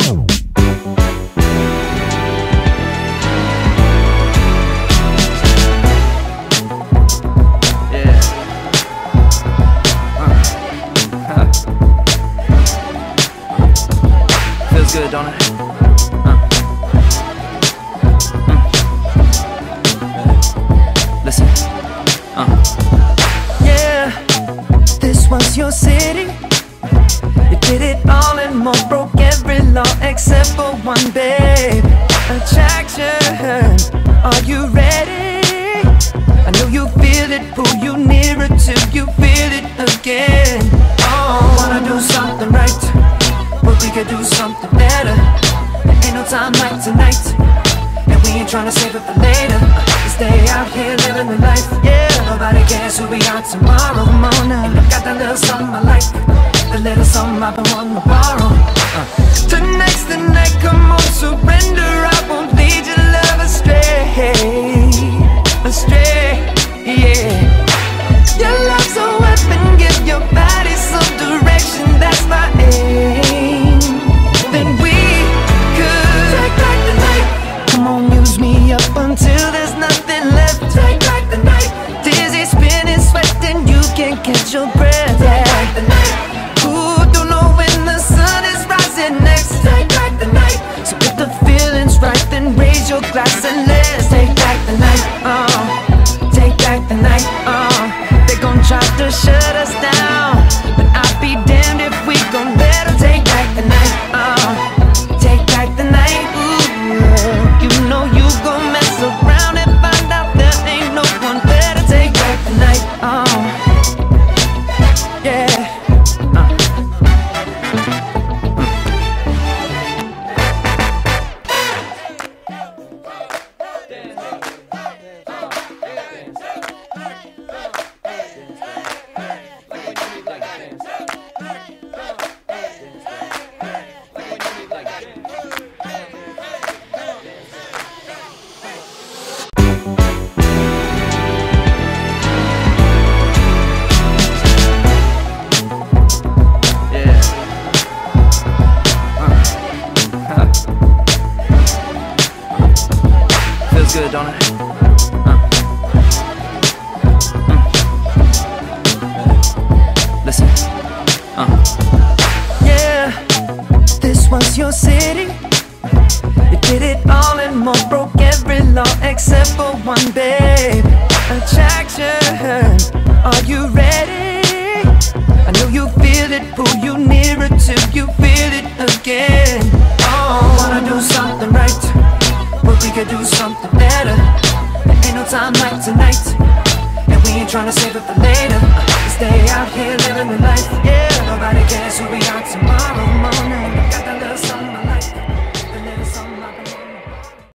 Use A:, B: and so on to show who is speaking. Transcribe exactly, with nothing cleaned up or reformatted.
A: Good, don't it? Uh. Mm. Listen. Uh.
B: Yeah, this was your city. You did it all and more, broke every law except for one, babe. Attraction, are you ready? I know you feel it, pull you nearer till you feel it again. Oh, wanna do something right, but we could do something better. There ain't no time like tonight, and we ain't tryna save it for later. We stay out here living the life, yeah. Nobody cares who we are tomorrow. Come on now. And I got that little something I like, the little something I've been wanting to borrow. uh. Tonight's the night, come on, surrender. I won't lead your love astray, astray, yeah. Your love's a weapon, give your body some direction, that's my aim. Then we could take back the night. Come on, use me up until there's nothing left. Take back the night. Dizzy, spinning, sweating, you can't catch your breath. Take back the night. Ooh, don't know when the sun is rising next. Take back the night. So if the feeling's right, then raise your glass and let's take back the night. Oh, take back the night. Oh, they gon' try to shut us down, but I'll be damned if we gon' let them take back the night. Oh, take back the night. Ooh, yeah. You know you gon' mess around and find out there ain't no one better. Take back the night. Oh, yeah. Uh.
A: Good, don't it? Uh. Mm. Listen. Uh.
B: Yeah, this was your city. You did it all and more, broke every law except for one, babe. Attraction, are you ready? I know you feel it, pull you nearer till you feel it again. Oh, wanna do something right, but we could do something better. There ain't no time like tonight, and we ain't tryna save it for later. We stay out here living the life, yeah.